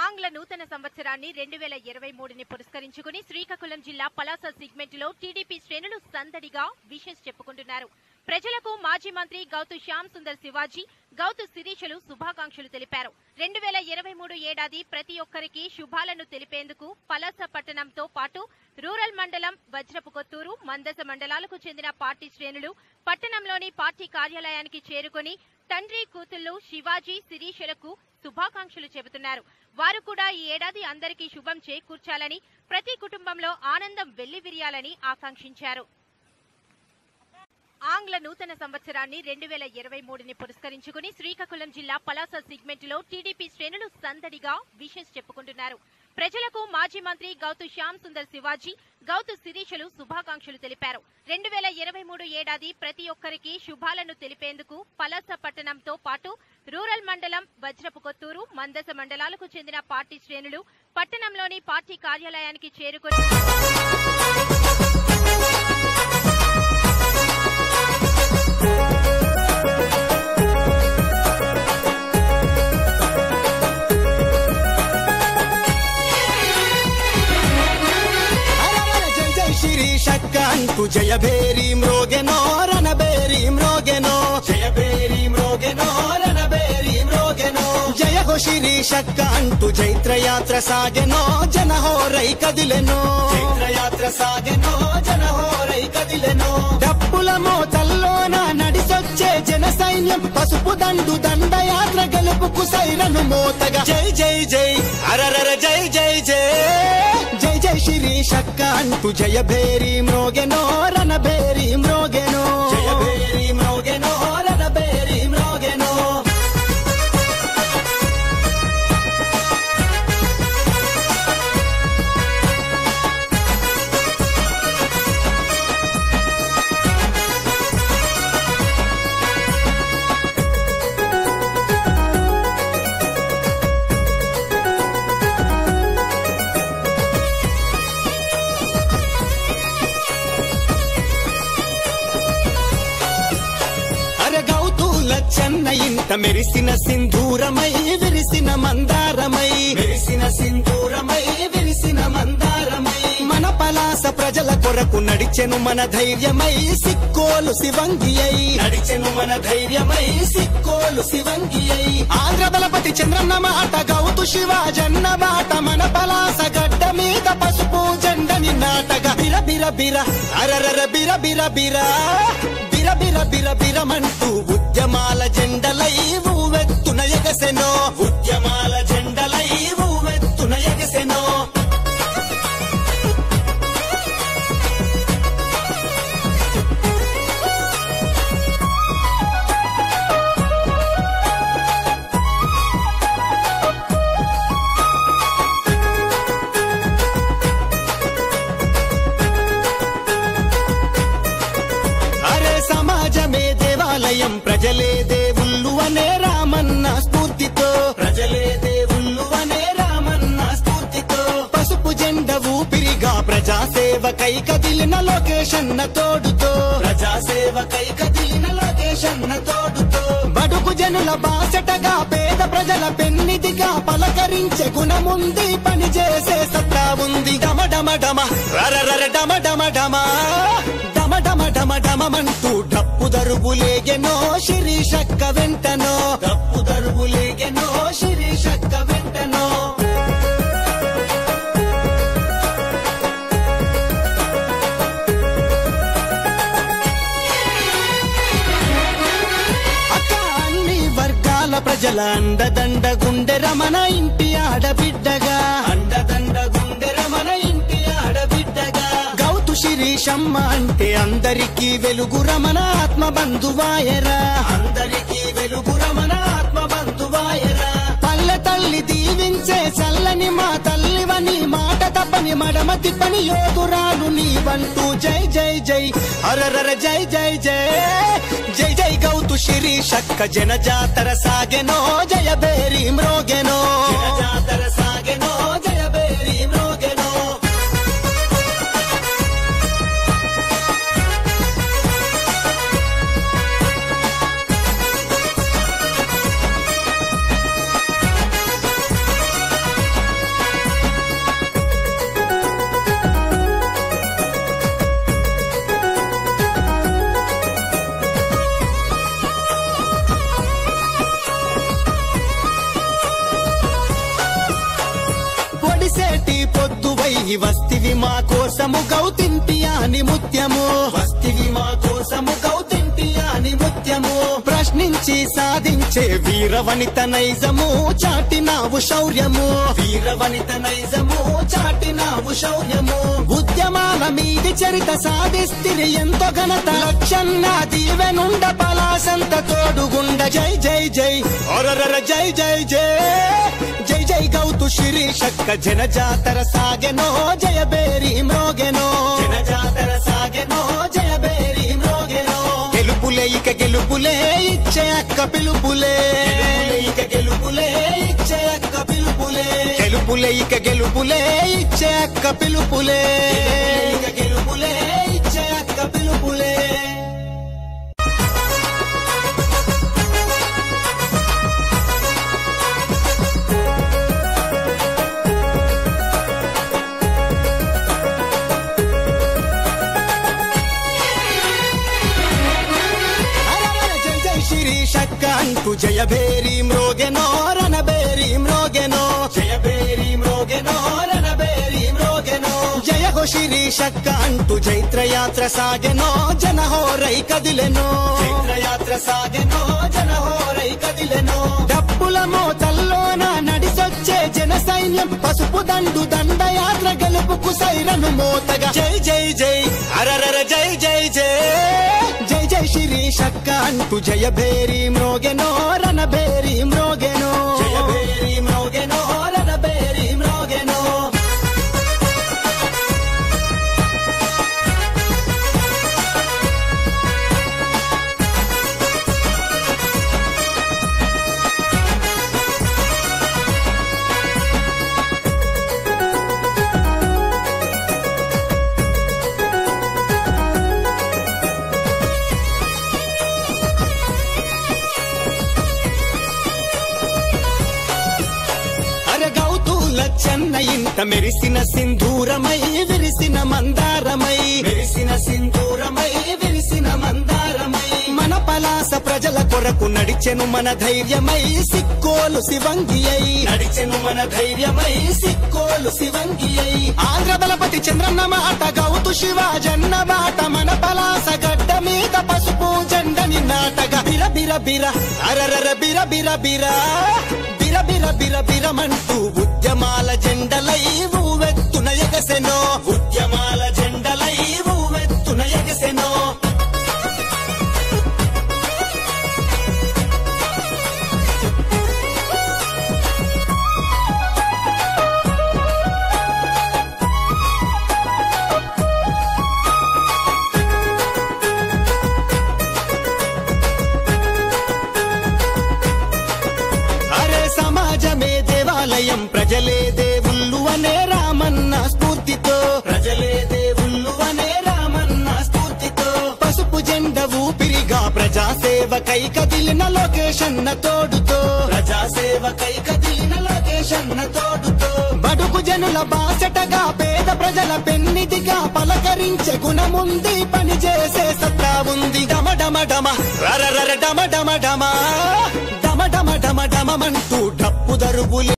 ఆంగ్ల నూతన సంవత్సరాన్ని 2023ని పురస్కరించుకుని శ్రీకాకుళం జిల్లా పలాస సెగ్మెంట్లో టీడీపీ శ్రేణులు సందడిగా విషెస్ చెప్పుకుంటున్నారు. ప్రజలకు మాజీ మంత్రి గౌతు శ్యామ్ సుందర్ శివాజీ, గౌతు శిరీషలు శుభాకాంక్షలు తెలిపారు. 2023 ఏడాది ప్రతి ఒక్కరికి శుభాలను తెలిపేందుకు పలాస పట్టణంతో పాటు రూరల్ మండలం, వజ్రపు కొత్తూరు, మందస మండలాలకు చెందిన పార్టీ శ్రేణులు పట్టణంలోని పార్టీ కార్యాలయానికి చేరుకుని తండ్రి కూతుళ్లు శివాజీ, శిరీషలకు శుభాకాంక్షలు చెబుతున్నారు. వారు కూడా ఈ ఏడాది అందరికీ శుభం చేకూర్చాలని, ప్రతి కుటుంబంలో ఆనందం వెల్లివిరియాలని ఆకాంక్షించారు. ఆంగ్ల నూతన సంవత్సరాన్ని 2023ని పురస్కరించుకుని శ్రీకాకుళం జిల్లా పలాస సెగ్మెంట్లో టీడీపీ శ్రేణులు సందడిగా విషెస్ చెప్పుకుంటున్నారు. ప్రజలకు మాజీ మంత్రి గౌతు శ్యామ్ సుందర్ శివాజీ, గౌతు శిరీషలు శుభాకాంక్షలు తెలిపారు. 2023 ఏడాది ప్రతి ఒక్కరికి శుభాలను తెలిపేందుకు పలాస పట్టణంతో పాటు రూరల్ మండలం, వజ్రపు కొత్తూరు, మందస మండలాలకు చెందిన పార్టీ శ్రేణులు పట్టణంలోని పార్టీ కార్యాలయానికి చేరుకుని శక్కంటూ జయభేరీ మ్రోగెనో రణభేరీ మ్రోగెనో, జయభేరీ మ్రోగెనో రణభేరీ మ్రోగెనో. జయ హో శిరీషక్క అంటూ జైత్రయాత్ర సాగెనో, జనహోరై కదిలెనో, జైత్రయాత్ర సాగెనో, జనహోరై కదిలెనో. డప్పుల మోతల్లోన నడిసొచ్చే జన సైన్యం, పసుపు దండు దండయాత్ర గెలుపుకు సైరను మోతగా. జై జై జై అరరర జై జై జై, జై జై శిరీషక్క అంటూ జయభేరీ మ్రోగెనో రణభేరీ మ్రోగెనో, జయభేరీ మ్రోగెనో రణభేరీ మ్రోగెనో. చెన్న ఇంత మెరిసిన సింధూరమై విరిసిన మందారమై, మెరిసిన సింధూరమై విరిసిన మందారమై. మన పలాస ప్రజల కొరకు నడిచెను మన ధైర్యమై, సిక్కోలు శివంగి అయి నడిచెను మన ధైర్యమై, సిక్కోలు శివంగి అయి. ఆంధ్ర బలపతి చంద్రన్న మాట, గౌతు శివాజన్న బాట, మన పలాస గడ్డ మీద పసుపు జెండని నాటగా. బిర బిర బిర అరరర బిర బిర బిర, బిర బిర బిర బిరమంటూ ఉద్యమాల జెండలై ఊవెత్తున ఎగసెనో, ఉద్యమాల జెండలై ఊవెత్తున ఎగసెనో. సమాజమే దేవాలయం, ప్రజలే దేవుళ్ళు అనే రామన్న స్ఫూర్తితో, ప్రజలే దేవుళ్ళు అనే రామన్న స్ఫూర్తితో. పసుపు జెండ ఊపిరిగా ప్రజాసేవకై కదిలిన లోకేశన్న తోడుతో, ప్రజాసేవకై కదిలిన లోకేశన్న తోడుతో. బడుగు జనుల బాసటగా పేద ప్రజల పెన్నిదిగా పలకరించే గుణముంది, పని చేసే సత్తా ఉంది. డమ డమ డమ రరర డమ డమ డమ, డమ డమ డమ డమమంటూ డప్పు దరుబులేగెనో శిరీషక్క వెంటనో, డప్పు దరుబులేగెనో శిరీషక్క వెంటనో. అక్క అన్ని వర్గాల ప్రజల అండదండ గుండె రమణ ఇంటి ఆడబిడ్డగా, అండదండ గుండె రమణ ఇంటి ఆడబిడ్డగా. గౌతు శిరీషమ్మ అంటే అందరికీ వెలుగు రమణ ఆత్మ బంధువాయరా, అందరికీ వెలుగు రమణ ఆత్మ బంధువాయరా. పల్లె తల్లి దీవించే చల్లని మా తల్లివని, మాట తప్పని మడమ తిప్పని యోధురాలు నీవంటూ. జై జై జై అరరర జై జై జై, జై జై గౌతు శిరీషక్క. జన జాతర సాగెనో జయభేరీ మ్రోగెనో, జన జాతర సాగెనో జయభేరీ మ్రోగెనో. పోయి వస్తివి మా కోసము గౌతింటియాని ముత్యము వస్తివి మా కోసము గౌతింటియాని ముత్యము ప్రశ్నించి సాధించే వీరవనిత నైజము చాటినావు శౌర్యము వీరవనిత నైజము చాటినావు శౌర్యము ఉద్యమాల మీది చరిత సాధిస్తిరి ఎంతో ఘనత లక్షన్న దీవెనుండ పలాసంత తోడుగుండ జై జై జై ఒరరర జై జై జై జై జై గౌతు శిరీషక్క జన జాతర సాగెనో జయబేరి మ్రోగెనో జన జాతర సాగెనో జయబేరి మ్రోగెనో గెలుపులే ఇక గెలుపులే ఇచ్చే అక్క పిలుపులే ఇక గెలుపులే ఇచ్చే అక్క పిలుపులే గెలుపులే ఇక గెలుపులే ఇచ్చే అక్క పిలుపులే ఇక గెలుపులే ఇచ్చే అక్క పిలుపులే శక్కంటూ జయభేరి మ్రోగెనో రణబేరి మ్రోగెనో జయభేరి మ్రోగెనో రణబేరి మ్రోగెనో జయ హో శిరీషక్క అంటూ జైత్రయాత్ర సాగెనో జనహోరై కదిలెనో జైత్రయాత్ర సాగెనో జనహోరై కదిలెనో డప్పుల మోతల్లోన నడిసొచ్చే జన సైన్యం పసుపు దండు దండయాత్ర గెలుపుకు సైరను మోతగా జై జై జై అరరర జై జై జై జై జై శిరీషక్క అంటూ జయభేరి మ్రోగెనో రణబేరి మ్రోగెనో జయభేరి మ్రోగెనో రణబేరి మ్రోగెనో చెన్న ఇంత మెరిసిన సింధూరమై విరిసిన మందారమై మెరిసిన సింధూరమై విరిసిన మందారమై మన పలాస ప్రజల కొరకు నడిచెను మన ధైర్యమై సిక్కోలు శివంగి అయి నడిచెను మన ధైర్యమై సిక్కోలు శివంగి అయి ఆంధ్ర బలపతి చంద్రన్న మాట గౌతు శివాజన్న మాట మన పలాస గడ్డ మీద పసుపు జెండని నాటగా బిర బిర బిర అరరర బిర బిర బిర బిర బిర బిర బిరమంటూ ఉద్యమాల జెండలై ఊవెత్తున ఎగసెనో ఉద్యమాల జెండలై ఊవెత్తున ఎగసెనో సమాజమే దేవాలయం ప్రజలే దేవుళ్ళు అనే రామన్న స్ఫూర్తితో ప్రజలే దేవుళ్ళు అనే రామన్న స్ఫూర్తితో పసుపు జెండ ఊపిరిగా ప్రజాసేవకై కదిలిన లోకేషన్న తోడుతో ప్రజాసేవకై కదిలిన లోకేషన్న తోడుతో బడుగు జనుల బాసటగా పేద ప్రజల పెన్నిదిగా పలకరించే గుణముంది పని చేసే సత్తా ఉంది డమ డమ డమ రర రర డమ డమ డమ డమ డమ డమ డమ డమమంటూ డప్పు దరువులు